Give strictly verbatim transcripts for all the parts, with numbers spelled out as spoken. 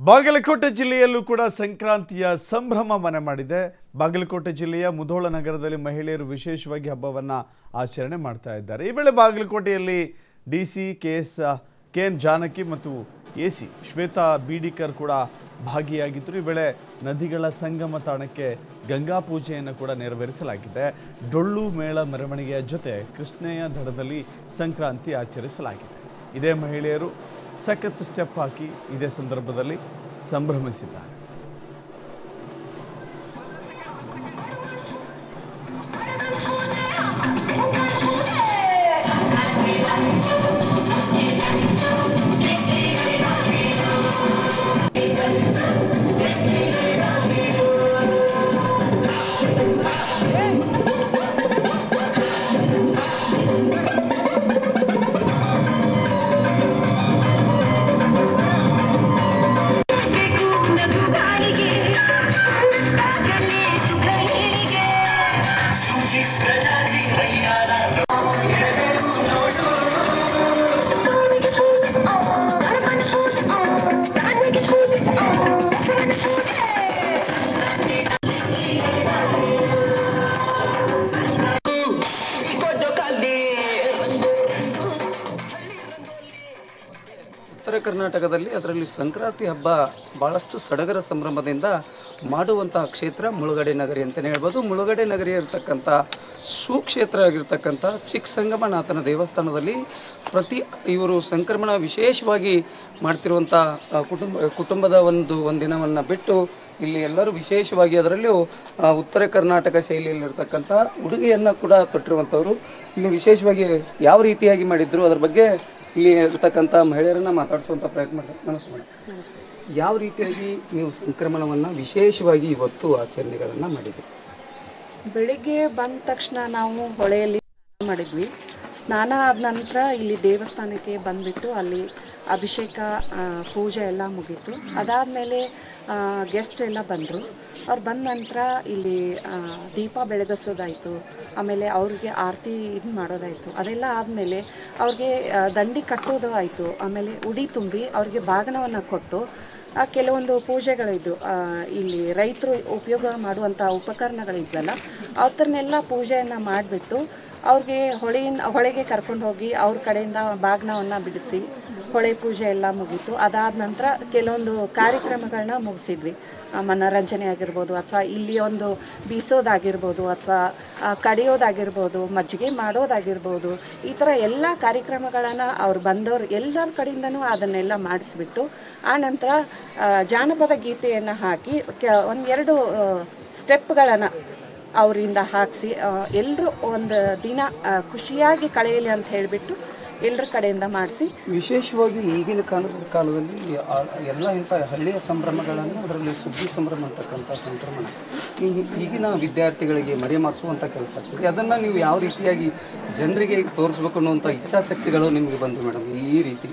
ಬಾಗಲಕೋಟೆ ಜಿಲ್ಲೆಯಲ್ಲೂ ಕೂಡ ಸಂಕ್ರಾಂತಿಯ ಸಂಭ್ರಮ ಮನೆ ಮಾಡಿದೆ. ಬಾಗಲಕೋಟೆ ಜಿಲ್ಲೆಯ ಮುಧೋಳ ನಗರದಲ್ಲಿ ಮಹಿಳೆಯರು ವಿಶೇಷವಾಗಿ ಹಬ್ಬವನ್ನು ಆಚರಣೆ ಮಾಡ್ತಾ ಇದ್ದಾರೆ. ಈ ವೇಳೆ ಬಾಗಲಕೋಟೆಯಲ್ಲಿ ಡಿಸಿ ಕೆಎಸ್ ಕೆಎನ್ ಜಾನಕಿ ಮತ್ತು ಎಸಿ ಶ್ವೇತಾ ಬೀಡಿಕರ್ ಕೂಡ ಭಾಗಿಯಾಗಿದ್ದರು. ಈ ವೇಳೆ ನದಿಗಳ ಸಂಗಮ ತಾಣಕ್ಕೆ ಗಂಗಾ ಪೂಜೆಯನ್ನು ಕೂಡ ನೆರವೇರಿಸಲಾಗಿದೆ. ಡೊಳ್ಳು ಮೇಳ ಮೆರವಣಿಗೆಯ ಜೊತೆ ಕೃಷ್ಣೆಯ ದಡದಲ್ಲಿ ಸಂಕ್ರಾಂತಿ ಆಚರಿಸಲಾಗಿದೆ. ಇದೇ ಮಹಿಳೆಯರು ಸಖತ್ ಸ್ಟೆಪ್ ಹಾಕಿ ಇದೇ ಸಂದರ್ಭದಲ್ಲಿ ಸಂಭ್ರಮಿಸಿದ್ದಾರೆ. ಉತ್ತರ ಕರ್ನಾಟಕದಲ್ಲಿ ಅದರಲ್ಲಿ ಸಂಕ್ರಾಂತಿ ಹಬ್ಬ ಭಾಳಷ್ಟು ಸಡಗರ ಸಂಭ್ರಮದಿಂದ ಮಾಡುವಂತಹ ಕ್ಷೇತ್ರ ಮುಳುಗಡೆ ನಗರಿ ಅಂತಲೇ ಹೇಳ್ಬೋದು. ಮುಳುಗಡೆ ನಗರಿ ಇರತಕ್ಕಂಥ ಸುಕ್ಷೇತ್ರ ಆಗಿರ್ತಕ್ಕಂಥ ಚಿಕ್ಕಸಂಗಮನಾಥನ ದೇವಸ್ಥಾನದಲ್ಲಿ ಪ್ರತಿ ಇವರು ಸಂಕ್ರಮಣ ವಿಶೇಷವಾಗಿ ಮಾಡ್ತಿರುವಂಥ ಕುಟುಂಬ ಕುಟುಂಬದ ಒಂದು ಒಂದಿನವನ್ನು ಬಿಟ್ಟು ಇಲ್ಲಿ ಎಲ್ಲರೂ ವಿಶೇಷವಾಗಿ ಅದರಲ್ಲೂ ಉತ್ತರ ಕರ್ನಾಟಕ ಶೈಲಿಯಲ್ಲಿರ್ತಕ್ಕಂಥ ಉಡುಗೆಯನ್ನು ಕೂಡ ತೊಟ್ಟಿರುವಂಥವರು ಇಲ್ಲಿ ವಿಶೇಷವಾಗಿ ಯಾವ ರೀತಿಯಾಗಿ ಮಾಡಿದ್ರು ಅದರ ಬಗ್ಗೆ ಇಲ್ಲಿ ಇರ್ತಕ್ಕಂಥ ಮಹಿಳೆಯರನ್ನ ಮಾತಾಡಿಸುವಂಥ ಪ್ರಯತ್ನ ಮಾಡ್ತಾರೆ. ನಮಸ್ಕಾರ. ಯಾವ ರೀತಿಯಾಗಿ ನೀವು ಸಂಕ್ರಮಣವನ್ನು ವಿಶೇಷವಾಗಿ ಇವತ್ತು ಆಚರಣೆಗಳನ್ನು ಮಾಡಿದ್ರಿ? ಬೆಳಿಗ್ಗೆ ಬಂದ ತಕ್ಷಣ ನಾವು ಹೊಳೆಯಲ್ಲಿ ಸ್ನಾನ ಮಾಡಿದ್ವಿ. ಸ್ನಾನ ಆದ ನಂತರ ಇಲ್ಲಿ ದೇವಸ್ಥಾನಕ್ಕೆ ಬಂದುಬಿಟ್ಟು ಅಲ್ಲಿ ಅಭಿಷೇಕ ಪೂಜೆ ಎಲ್ಲ ಮುಗೀತು. ಅದಾದಮೇಲೆ ಗೆಸ್ಟ್ ಎಲ್ಲ ಬಂದರು. ಅವ್ರು ಬಂದ ನಂತರ ಇಲ್ಲಿ ದೀಪ ಬೆಳಗಿಸೋದಾಯಿತು, ಆಮೇಲೆ ಅವ್ರಿಗೆ ಆರತಿ ಇದು ಮಾಡೋದಾಯಿತು. ಅದೆಲ್ಲ ಆದಮೇಲೆ ಅವ್ರಿಗೆ ದಂಡಿ ಕಟ್ಟೋದು ಆಯಿತು. ಆಮೇಲೆ ಉಡಿ ತುಂಬಿ ಅವ್ರಿಗೆ ಬಾಗಿನವನ್ನು ಕೊಟ್ಟು ಕೆಲವೊಂದು ಪೂಜೆಗಳಿದ್ದು ಇಲ್ಲಿ ರೈತರು ಉಪಯೋಗ ಮಾಡುವಂಥ ಉಪಕರಣಗಳಿದ್ವಲ್ಲ ಅವ್ರನ್ನೆಲ್ಲ ಪೂಜೆಯನ್ನು ಮಾಡಿಬಿಟ್ಟು ಅವ್ರಿಗೆ ಹೊಳೆಯಿಂದ ಹೊಳೆಗೆ ಕರ್ಕೊಂಡು ಹೋಗಿ ಅವ್ರ ಕಡೆಯಿಂದ ಬಾಗ್ನವನ್ನು ಬಿಡಿಸಿ ಹೊಳೆ ಪೂಜೆ ಎಲ್ಲ ಮುಗೀತು. ಅದಾದ ನಂತರ ಕೆಲವೊಂದು ಕಾರ್ಯಕ್ರಮಗಳನ್ನ ಮುಗಿಸಿದ್ವಿ. ಮನೋರಂಜನೆ ಆಗಿರ್ಬೋದು, ಅಥವಾ ಇಲ್ಲಿ ಒಂದು ಬೀಸೋದಾಗಿರ್ಬೋದು, ಅಥವಾ ಕಡಿಯೋದಾಗಿರ್ಬೋದು, ಮಜ್ಜಿಗೆ ಮಾಡೋದಾಗಿರ್ಬೋದು, ಈ ಥರ ಎಲ್ಲ ಕಾರ್ಯಕ್ರಮಗಳನ್ನು ಅವ್ರು ಬಂದವರು ಎಲ್ಲರ ಕಡೆಯಿಂದನೂ ಅದನ್ನೆಲ್ಲ ಮಾಡಿಸ್ಬಿಟ್ಟು ಆ ನಂತರ ಜಾನಪದ ಗೀತೆಯನ್ನು ಹಾಕಿ ಕೆ ಒಂದೆರಡು ಸ್ಟೆಪ್ಗಳನ್ನು ಅವರಿಂದ ಹಾಕಿಸಿ ಎಲ್ಲರೂ ಒಂದು ದಿನ ಖುಷಿಯಾಗಿ ಕಳೆಯಲಿ ಅಂತ ಹೇಳಿಬಿಟ್ಟು ಎಲ್ಲರ ಕಡೆಯಿಂದ ಮಾಡಿಸಿ. ವಿಶೇಷವಾಗಿ ಈಗಿನ ಕಾಲದ ಕಾಲದಲ್ಲಿ ಎಲ್ಲ ಇಂಥ ಹಳ್ಳಿಯ ಸಂಭ್ರಮಗಳನ್ನು ಅದರಲ್ಲಿ ಸುದ್ದಿ ಸಂಭ್ರಮ ಅಂತಕ್ಕಂಥ ಸಂಕ್ರಮಣ ಈ ಈಗಿನ ವಿದ್ಯಾರ್ಥಿಗಳಿಗೆ ಮರೆಮಾಚುವಂಥ ಕೆಲಸ ಆಗ್ತದೆ. ಅದನ್ನು ನೀವು ಯಾವ ರೀತಿಯಾಗಿ ಜನರಿಗೆ ತೋರಿಸ್ಬೇಕು ಅನ್ನುವಂಥ ಇಚ್ಛಾಶಕ್ತಿಗಳು ನಿಮಗೆ ಬಂದು ಮೇಡಮ್ ಈ ರೀತಿ?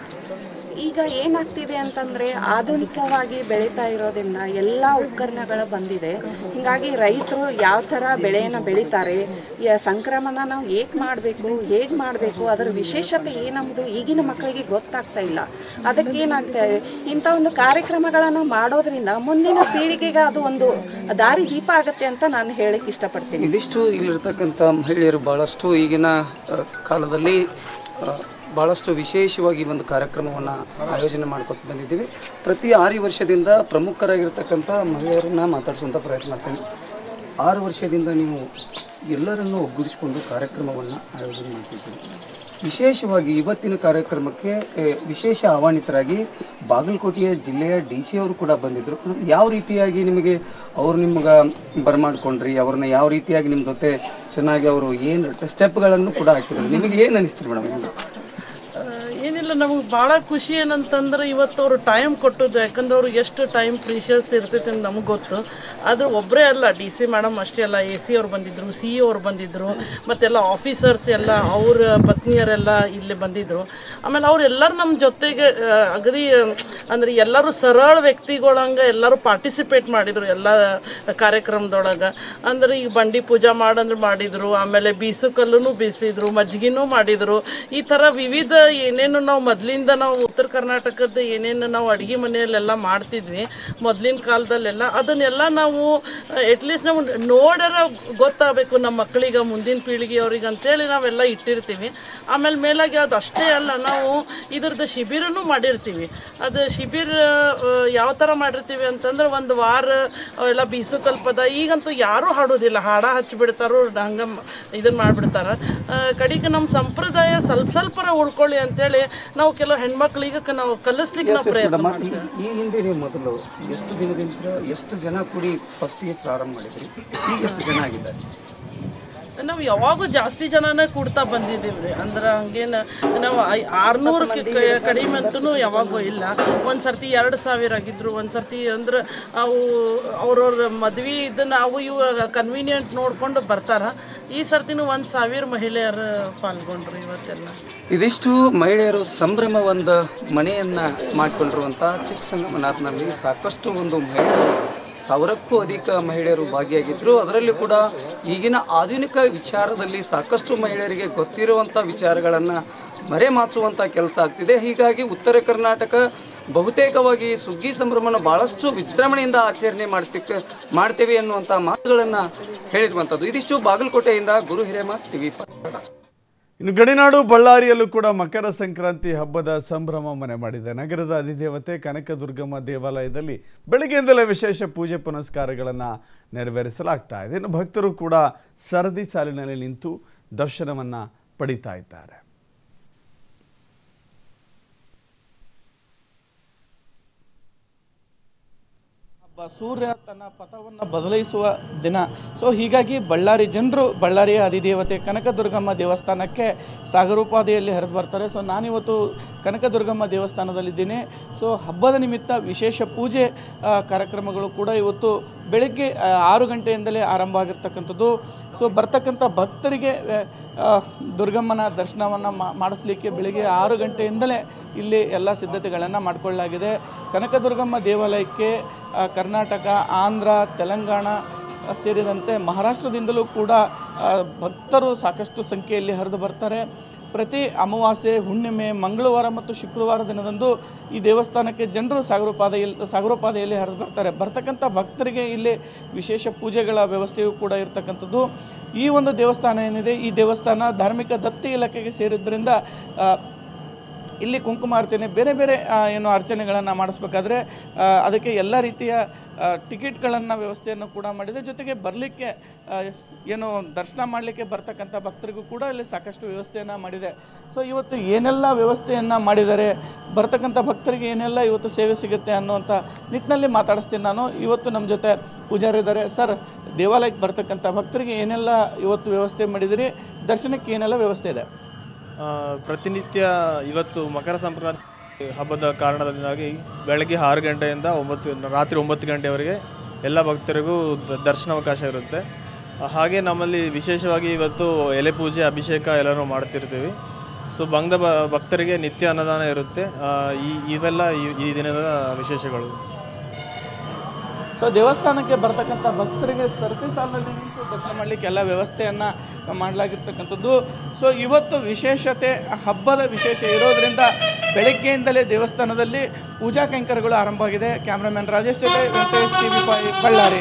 ಈಗ ಏನಾಗ್ತಿದೆ ಅಂತಂದರೆ ಆಧುನಿಕವಾಗಿ ಬೆಳೀತಾ ಇರೋದ್ರಿಂದ ಎಲ್ಲ ಉಪಕರಣಗಳು ಬಂದಿದೆ. ಹೀಗಾಗಿ ರೈತರು ಯಾವ ಥರ ಬೆಳೆಯನ್ನು ಬೆಳೀತಾರೆ, ಸಂಕ್ರಮಣ ನಾವು ಹೇಗೆ ಮಾಡಬೇಕು ಹೇಗೆ ಮಾಡಬೇಕು ಅದರ ವಿಶೇಷತೆ ಏನಂಬುದು ಈಗಿನ ಮಕ್ಕಳಿಗೆ ಗೊತ್ತಾಗ್ತಾ ಇಲ್ಲ. ಅದಕ್ಕೆ ಏನಾಗ್ತಾ ಇದೆ, ಇಂಥ ಒಂದು ಕಾರ್ಯಕ್ರಮಗಳನ್ನು ಮಾಡೋದ್ರಿಂದ ಮುಂದಿನ ಪೀಳಿಗೆಗೆ ಅದು ಒಂದು ದಾರಿ ದೀಪ ಆಗುತ್ತೆ ಅಂತ ನಾನು ಹೇಳಕ್ಕೆ ಇಷ್ಟಪಡ್ತೀನಿ. ಇದಿಷ್ಟು ಇಲ್ಲಿರ್ತಕ್ಕಂಥ ಮಹಿಳೆಯರು ಭಾಳಷ್ಟು ಈಗಿನ ಕಾಲದಲ್ಲಿ ಭಾಳಷ್ಟು ವಿಶೇಷವಾಗಿ ಒಂದು ಕಾರ್ಯಕ್ರಮವನ್ನು ಆಯೋಜನೆ ಮಾಡ್ಕೊತ ಬಂದಿದ್ದೀವಿ. ಪ್ರತಿ ಆರು ವರ್ಷದಿಂದ ಪ್ರಮುಖರಾಗಿರ್ತಕ್ಕಂಥ ಮಹಿಳೆಯರನ್ನು ಮಾತಾಡಿಸುವಂಥ ಪ್ರಯತ್ನ ಮಾಡ್ತೀವಿ. ಆರು ವರ್ಷದಿಂದ ನೀವು ಎಲ್ಲರನ್ನೂ ಒಗ್ಗೂಡಿಸಿಕೊಂಡು ಕಾರ್ಯಕ್ರಮವನ್ನು ಆಯೋಜನೆ ಮಾಡ್ತಿದ್ದೀವಿ. ವಿಶೇಷವಾಗಿ ಇವತ್ತಿನ ಕಾರ್ಯಕ್ರಮಕ್ಕೆ ವಿಶೇಷ ಆಹ್ವಾನಿತರಾಗಿ ಬಾಗಲಕೋಟೆಯ ಜಿಲ್ಲೆಯ ಡಿ ಸಿ ಅವರು ಕೂಡ ಬಂದಿದ್ದರು. ಯಾವ ರೀತಿಯಾಗಿ ನಿಮಗೆ ಅವರು ನಿಮ್ಗೆ ಬರಮಾಡ್ಕೊಂಡ್ರಿ, ಅವ್ರನ್ನ ಯಾವ ರೀತಿಯಾಗಿ ನಿಮ್ಮ ಜೊತೆ ಚೆನ್ನಾಗಿ ಅವರು ಏನು ಸ್ಟೆಪ್ಗಳನ್ನು ಕೂಡ ಹಾಕಿದ್ರು, ನಿಮಗೆ ಏನು ಅನಿಸ್ತೀರಿ ಮೇಡಮ್? ಏನಿಲ್ಲ, ನಮಗೆ ಭಾಳ ಖುಷಿ ಏನಂತಂದ್ರೆ ಇವತ್ತು ಅವರು ಟೈಮ್ ಕೊಟ್ಟದ್ದು. ಯಾಕಂದ್ರೆ ಅವ್ರು ಎಷ್ಟು ಟೈಮ್ ಪ್ರೀಷಿಯಸ್ ಇರ್ತೈತೆ ಅಂತ ನಮಗೆ ಗೊತ್ತು. ಅದು ಒಬ್ಬರೇ ಅಲ್ಲ, ಡಿ ಸಿ ಮೇಡಮ್ ಅಷ್ಟೇ ಅಲ್ಲ, ಎ ಸಿ ಅವ್ರು ಬಂದಿದ್ದರು, ಸಿ ಇ ಅವ್ರು ಬಂದಿದ್ದರು, ಮತ್ತೆಲ್ಲ ಆಫೀಸರ್ಸ್ ಎಲ್ಲ ಅವ್ರ ಪತ್ನಿಯರೆಲ್ಲ ಇಲ್ಲಿ ಬಂದಿದ್ದರು. ಆಮೇಲೆ ಅವರೆಲ್ಲರೂ ನಮ್ಮ ಜೊತೆಗೆ ಅಗದಿ ಅಂದ್ರೆ ಎಲ್ಲರೂ ಸರಳ ವ್ಯಕ್ತಿಗಳಂಗೆ ಎಲ್ಲರೂ ಪಾರ್ಟಿಸಿಪೇಟ್ ಮಾಡಿದರು ಎಲ್ಲ ಕಾರ್ಯಕ್ರಮದೊಳಗೆ. ಅಂದ್ರೆ ಈಗ ಬಂಡಿ ಪೂಜಾ ಮಾಡಂದ್ರೆ ಮಾಡಿದರು, ಆಮೇಲೆ ಬೀಸು ಕಲ್ಲೂ ಬೀಸಿದ್ರು, ಮಜ್ಜಿಗೆನೂ ಮಾಡಿದರು. ಈ ಥರ ವಿವಿಧ ಏನೇನು ನಾವು ಮೊದಲಿಂದ ನಾವು ಉತ್ತರ ಕರ್ನಾಟಕದ ಏನೇನು ನಾವು ಅಡುಗೆ ಮನೆಯಲ್ಲೆಲ್ಲ ಮಾಡ್ತಿದ್ವಿ ಮೊದಲಿನ ಕಾಲದಲ್ಲೆಲ್ಲ ಅದನ್ನೆಲ್ಲ ನಾವು ಅಟ್ಲೀಸ್ಟ್ ನಾವು ನೋಡರ ಗೊತ್ತಾಗಬೇಕು ನಮ್ಮ ಮಕ್ಕಳಿಗೆ ಮುಂದಿನ ಪೀಳಿಗೆಯವ್ರಿಗೆ ಅಂತೇಳಿ ನಾವೆಲ್ಲ ಇಟ್ಟಿರ್ತೀವಿ. ಆಮೇಲೆ ಮೇಲಾಗಿ ಅದು ಅಷ್ಟೇ ಅಲ್ಲ, ನಾವು ಇದ್ರದ್ದು ಶಿಬಿರನೂ ಮಾಡಿರ್ತೀವಿ. ಅದು ಶಿಬಿರ ಯಾವ ಥರ ಮಾಡಿರ್ತೀವಿ ಅಂತಂದ್ರೆ ಒಂದು ವಾರ ಅವೆಲ್ಲ ಬೀಸುಕಲ್ಪದ ಈಗಂತೂ ಯಾರೂ ಹಾಡೋದಿಲ್ಲ, ಹಾಡ ಹಚ್ಚಿಬಿಡ್ತಾರೋ ಹಂಗೆ ಇದನ್ನು ಮಾಡಿಬಿಡ್ತಾರೆ. ಕಡೆಗೆ ನಮ್ಮ ಸಂಪ್ರದಾಯ ಸ್ವಲ್ಪ ಸ್ವಲ್ಪರ ಉಳ್ಕೊಳ್ಳಿ ಅಂತೇಳಿ ನಾವು ಕೆಲವು ಹೆಣ್ಮಕ್ಳಿಗೆ ನಾವು ಕಲಿಸ್ಲಿಕ್ಕೆ ನಾವು ಪ್ರಯತ್ನ ಮಾಡ್ತೀವಿ. ಈ ಹಿಂದೆ ನೀವು ಮೊದಲು ಎಷ್ಟು ದಿನದಿಂದ ಎಷ್ಟು ಜನ ಕೂಡಿ ಫಸ್ಟಿಗೆ ಪ್ರಾರಂಭ ಮಾಡಿದ್ರಿ, ಈಗ ಎಷ್ಟು ಜನ ಆಗಿದ್ದಾರೆ? ನಾವು ಯಾವಾಗೂ ಜಾಸ್ತಿ ಜನನೇ ಕೂಡ್ತಾ ಬಂದಿದ್ದೀವಿ ರೀ. ಅಂದ್ರೆ ಹಂಗೇನು ನಾವು ಐ ಆರುನೂರಕ್ಕೆ ಕಡಿಮೆ ಅಂತೂ ಯಾವಾಗೂ ಇಲ್ಲ. ಒಂದು ಸರ್ತಿ ಎರಡು ಸಾವಿರ ಆಗಿದ್ರು, ಒಂದು ಸರ್ತಿ ಅಂದ್ರೆ ಅವು ಅವ್ರವ್ರ ಮದ್ವೆ ಇದನ್ನು ಅವು ಇವು ಕನ್ವೀನಿಯೆಂಟ್ ನೋಡ್ಕೊಂಡು ಬರ್ತಾರೆ. ಈ ಸರ್ತಿನೂ ಒಂದು ಸಾವಿರ ಮಹಿಳೆಯರು ಪಾಲ್ಗೊಂಡ್ರು ಇವತ್ತೆಲ್ಲ. ಇದಿಷ್ಟು ಮಹಿಳೆಯರು ಸಂಭ್ರಮ ಒಂದು ಮನೆಯನ್ನು ಮಾಡಿಕೊಂಡಿರುವಂಥ ಚಿಕ್ಕಸಂಗಮನಾಥ್ನಲ್ಲಿ ಸಾಕಷ್ಟು ಒಂದು ಮಹಿಳೆಯರು ಸಾವಿರಕ್ಕೂ ಅಧಿಕ ಮಹಿಳೆಯರು ಭಾಗಿಯಾಗಿದ್ದರು. ಅದರಲ್ಲಿ ಕೂಡ ಈಗಿನ ಆಧುನಿಕ ವಿಚಾರದಲ್ಲಿ ಸಾಕಷ್ಟು ಮಹಿಳೆಯರಿಗೆ ಗೊತ್ತಿರುವಂಥ ವಿಚಾರಗಳನ್ನು ಮರೆಮಾಚುವಂಥ ಕೆಲಸ ಆಗ್ತಿದೆ. ಹೀಗಾಗಿ ಉತ್ತರ ಕರ್ನಾಟಕ ಬಹುತೇಕವಾಗಿ ಸುಗ್ಗಿ ಸಂಭ್ರಮನ ಭಾಳಷ್ಟು ವಿಜೃಂಭಣೆಯಿಂದ ಆಚರಣೆ ಮಾಡ್ತಿಕ್ ಮಾಡ್ತೇವೆ ಅನ್ನುವಂಥ ಮಾತುಗಳನ್ನು ಹೇಳಿರುವಂಥದ್ದು. ಇದಿಷ್ಟು ಬಾಗಲಕೋಟೆಯಿಂದ ಗುರು ಹಿರೇಮಠ್ ಟಿವಿ. ಇನ್ನು ಗಡಿನಾಡು ಬಳ್ಳಾರಿಯಲ್ಲೂ ಕೂಡ ಮಕರ ಸಂಕ್ರಾಂತಿ ಹಬ್ಬದ ಸಂಭ್ರಮ ಮನೆ ಮಾಡಿದೆ. ನಗರದ ಅಧಿದೇವತೆ ಕನಕದುರ್ಗಮ್ಮ ದೇವಾಲಯದಲ್ಲಿ ಬೆಳಗ್ಗೆಯಿಂದಲೇ ವಿಶೇಷ ಪೂಜೆ ಪುನಸ್ಕಾರಗಳನ್ನು ನೆರವೇರಿಸಲಾಗ್ತಾ ಇದೆ. ಇನ್ನು ಭಕ್ತರು ಕೂಡ ಸರದಿ ಸಾಲಿನಲ್ಲಿ ನಿಂತು ದರ್ಶನವನ್ನು ಪಡಿತಾ ಇದ್ದಾರೆ. ಸೂರ್ಯ ತನ್ನ ಪಥವನ್ನು ಬದಲಾಯಿಸುವ ದಿನ. ಸೊ ಹೀಗಾಗಿ ಬಳ್ಳಾರಿ ಜನರು ಬಳ್ಳಾರಿಯ ಅಧಿದೇವತೆ ಕನಕದುರ್ಗಮ್ಮ ದೇವಸ್ಥಾನಕ್ಕೆ ಸಾಗರೋಪಾದಿಯಲ್ಲಿ ಹರಿದು ಬರ್ತಾರೆ. ಸೊ ನಾನಿವತ್ತು ಕನಕದುರ್ಗಮ್ಮ ದೇವಸ್ಥಾನದಲ್ಲಿದ್ದೀನಿ. ಸೊ ಹಬ್ಬದ ನಿಮಿತ್ತ ವಿಶೇಷ ಪೂಜೆ ಕಾರ್ಯಕ್ರಮಗಳು ಕೂಡ ಇವತ್ತು ಬೆಳಗ್ಗೆ ಆರು ಗಂಟೆಯಿಂದಲೇ ಆರಂಭ ಆಗಿರ್ತಕ್ಕಂಥದ್ದು. ಸೊ ಬರ್ತಕ್ಕಂಥ ಭಕ್ತರಿಗೆ ದುರ್ಗಮ್ಮನ ದರ್ಶನವನ್ನು ಮಾಡಿಸ್ಲಿಕ್ಕೆ ಬೆಳಗ್ಗೆ ಆರು ಗಂಟೆಯಿಂದಲೇ ಇಲ್ಲಿ ಎಲ್ಲ ಸಿದ್ಧತೆಗಳನ್ನು ಮಾಡಿಕೊಳ್ಳಲಾಗಿದೆ. ಕನಕದುರ್ಗಮ್ಮ ದೇವಾಲಯಕ್ಕೆ ಕರ್ನಾಟಕ, ಆಂಧ್ರ, ತೆಲಂಗಾಣ ಸೇರಿದಂತೆ ಮಹಾರಾಷ್ಟ್ರದಿಂದಲೂ ಕೂಡ ಭಕ್ತರು ಸಾಕಷ್ಟು ಸಂಖ್ಯೆಯಲ್ಲಿ ಹರಿದು ಬರ್ತಾರೆ. ಪ್ರತಿ ಅಮಾವಾಸ್ಯೆ, ಹುಣ್ಣಿಮೆ, ಮಂಗಳವಾರ ಮತ್ತು ಶುಕ್ರವಾರ ದಿನದಂದು ಈ ದೇವಸ್ಥಾನಕ್ಕೆ ಜನರು ಸಾಗರೋಪಾದಿಯಲ್ಲಿ ಸಾಗರೋಪಾದಿಯಲ್ಲಿ ಹರಿದು ಬರ್ತಾರೆ. ಬರ್ತಕ್ಕಂಥ ಭಕ್ತರಿಗೆ ಇಲ್ಲಿ ವಿಶೇಷ ಪೂಜೆಗಳ ವ್ಯವಸ್ಥೆಯೂ ಕೂಡ ಇರತಕ್ಕಂಥದ್ದು. ಈ ಒಂದು ದೇವಸ್ಥಾನ ಏನಿದೆ, ಈ ದೇವಸ್ಥಾನ ಧಾರ್ಮಿಕ ದತ್ತಿ ಇಲಾಖೆಗೆ ಸೇರಿದ್ದರಿಂದ ಇಲ್ಲಿ ಕುಂಕುಮಾರ್ಚನೆ, ಬೇರೆ ಬೇರೆ ಏನು ಅರ್ಚನೆಗಳನ್ನು ಮಾಡಿಸ್ಬೇಕಾದ್ರೆ ಅದಕ್ಕೆ ಎಲ್ಲ ರೀತಿಯ ಟಿಕೆಟ್ಗಳನ್ನು ವ್ಯವಸ್ಥೆಯನ್ನು ಕೂಡ ಮಾಡಿದೆ. ಜೊತೆಗೆ ಬರಲಿಕ್ಕೆ ಏನು ದರ್ಶನ ಮಾಡಲಿಕ್ಕೆ ಬರ್ತಕ್ಕಂಥ ಭಕ್ತರಿಗೂ ಕೂಡ ಇಲ್ಲಿ ಸಾಕಷ್ಟು ವ್ಯವಸ್ಥೆಯನ್ನು ಮಾಡಿದೆ. ಸೊ ಇವತ್ತು ಏನೆಲ್ಲ ವ್ಯವಸ್ಥೆಯನ್ನು ಮಾಡಿದ್ದಾರೆ, ಬರ್ತಕ್ಕಂಥ ಭಕ್ತರಿಗೆ ಏನೆಲ್ಲ ಇವತ್ತು ಸೇವೆ ಸಿಗುತ್ತೆ ಅನ್ನುವಂಥ ನಿಟ್ಟಿನಲ್ಲಿ ಮಾತಾಡಿಸ್ತೀನಿ ನಾನು. ಇವತ್ತು ನಮ್ಮ ಜೊತೆ ಪೂಜಾರಿ ಇದ್ದಾರೆ. ಸರ್, ದೇವಾಲಯಕ್ಕೆ ಬರ್ತಕ್ಕಂಥ ಭಕ್ತರಿಗೆ ಏನೆಲ್ಲ ಇವತ್ತು ವ್ಯವಸ್ಥೆ ಮಾಡಿದಿರಿ, ದರ್ಶನಕ್ಕೆ ಏನೆಲ್ಲ ವ್ಯವಸ್ಥೆ ಇದೆ? ಪ್ರತಿನಿತ್ಯ ಇವತ್ತು ಮಕರ ಸಂಕ್ರಾಂತಿ ಹಬ್ಬದ ಕಾರಣದಿಂದಾಗಿ ಬೆಳಗ್ಗೆ ಆರು ಗಂಟೆಯಿಂದ ಒಂಬತ್ತು ರಾತ್ರಿ ಒಂಬತ್ತು ಗಂಟೆವರೆಗೆ ಎಲ್ಲ ಭಕ್ತರಿಗೂ ದರ್ಶನಾವಕಾಶ ಇರುತ್ತೆ. ಹಾಗೆ ನಮ್ಮಲ್ಲಿ ವಿಶೇಷವಾಗಿ ಇವತ್ತು ಎಲೆ ಪೂಜೆ, ಅಭಿಷೇಕ ಎಲ್ಲನೂ ಮಾಡ್ತಿರ್ತೀವಿ. ಸೊ ಬಂದ ಭಕ್ತರಿಗೆ ನಿತ್ಯ ಅನ್ನದಾನ ಇರುತ್ತೆ. ಈ ಇವೆಲ್ಲ ಈ ದಿನದ ವಿಶೇಷಗಳು. ಸೊ ದೇವಸ್ಥಾನಕ್ಕೆ ಬರ್ತಕ್ಕಂಥ ಭಕ್ತರಿಗೆ ಸರತಿ ಸಾಲಿನಲ್ಲಿ ನಿಂತು ದರ್ಶನ ಮಾಡಲಿಕ್ಕೆ ಎಲ್ಲ ವ್ಯವಸ್ಥೆಯನ್ನು ಮಾಡಲಾಗಿರ್ತಕ್ಕಂಥದ್ದು. ಸೊ ಇವತ್ತು ವಿಶೇಷತೆ, ಹಬ್ಬದ ವಿಶೇಷ ಇರೋದರಿಂದ ಬೆಳಗ್ಗೆಯಿಂದಲೇ ದೇವಸ್ಥಾನದಲ್ಲಿ ಪೂಜಾ ಕೈಂಕರ್ಯಗಳು ಆರಂಭ ಆಗಿದೆ. ಕ್ಯಾಮ್ರಾಮನ್ ರಾಜೇಶ್ ಜೊತೆ ವೆಂಕಟೇಶ್, ಟಿವಿ ಫೈವ್, ಬಳ್ಳಾರಿ.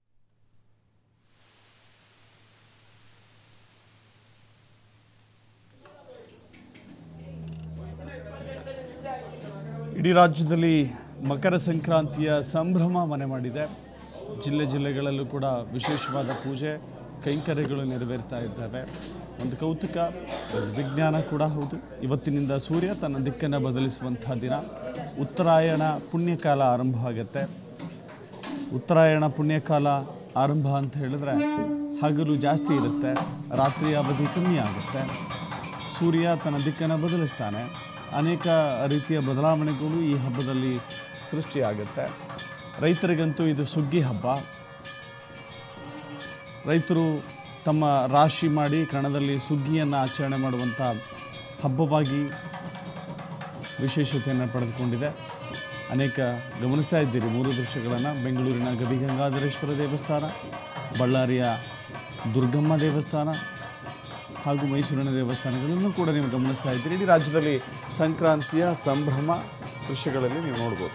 ಇಡೀ ರಾಜ್ಯದಲ್ಲಿ ಮಕರ ಸಂಕ್ರಾಂತಿಯ ಸಂಭ್ರಮ ಮನೆ ಮಾಡಿದೆ. ಜಿಲ್ಲೆ ಜಿಲ್ಲೆಗಳಲ್ಲೂ ಕೂಡ ವಿಶೇಷವಾದ ಪೂಜೆ ಕೈಂಕರ್ಯಗಳು ನೆರವೇರ್ತಾ ಇದ್ದಾವೆ. ಒಂದು ಕೌತುಕ, ಒಂದು ವಿಜ್ಞಾನ ಕೂಡ ಹೌದು. ಇವತ್ತಿನಿಂದ ಸೂರ್ಯ ತನ್ನ ದಿಕ್ಕನ್ನು ಬದಲಿಸುವಂಥ ದಿನ. ಉತ್ತರಾಯಣ ಪುಣ್ಯಕಾಲ ಆರಂಭ ಆಗುತ್ತೆ. ಉತ್ತರಾಯಣ ಪುಣ್ಯಕಾಲ ಆರಂಭ ಅಂತ ಹೇಳಿದ್ರೆ ಹಗಲು ಜಾಸ್ತಿ ಇರುತ್ತೆ, ರಾತ್ರಿಯ ಅವಧಿ ಕಮ್ಮಿ ಆಗುತ್ತೆ. ಸೂರ್ಯ ತನ್ನ ದಿಕ್ಕನ್ನು ಬದಲಿಸ್ತಾನೆ. ಅನೇಕ ರೀತಿಯ ಬದಲಾವಣೆಗಳು ಈ ಹಬ್ಬದಲ್ಲಿ ಸೃಷ್ಟಿಯಾಗುತ್ತೆ. ರೈತರಿಗಂತೂ ಇದು ಸುಗ್ಗಿ ಹಬ್ಬ. ರೈತರು ತಮ್ಮ ರಾಶಿ ಮಾಡಿ ಕಣದಲ್ಲಿ ಸುಗ್ಗಿಯನ್ನು ಆಚರಣೆ ಮಾಡುವಂಥ ಹಬ್ಬವಾಗಿ ವಿಶೇಷತೆಯನ್ನು ಪಡೆದುಕೊಂಡಿದೆ. ಅನೇಕ ಗಮನಿಸ್ತಾ ಇದ್ದೀರಿ ಮೂರು ದೃಶ್ಯಗಳನ್ನು. ಬೆಂಗಳೂರಿನ ಗವಿಗಂಗಾಧರೇಶ್ವರ ದೇವಸ್ಥಾನ, ಬಳ್ಳಾರಿಯ ದುರ್ಗಮ್ಮ ದೇವಸ್ಥಾನ, ಹಾಗೂ ಮೈಸೂರಿನ ದೇವಸ್ಥಾನಗಳನ್ನು ಕೂಡ ನೀವು ಗಮನಿಸ್ತಾ ಇದ್ದೀರಿ. ಇಡೀ ರಾಜ್ಯದಲ್ಲಿ ಸಂಕ್ರಾಂತಿಯ ಸಂಭ್ರಮ ದೃಶ್ಯಗಳಲ್ಲಿ ನೀವು ನೋಡ್ಬೋದು.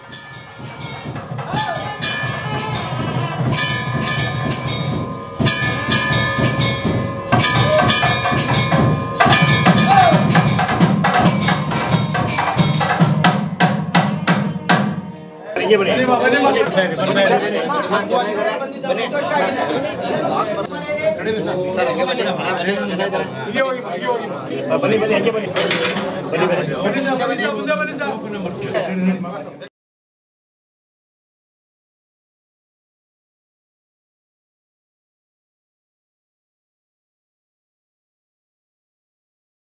ಬನ್ನಿ ಬನ್ನಿ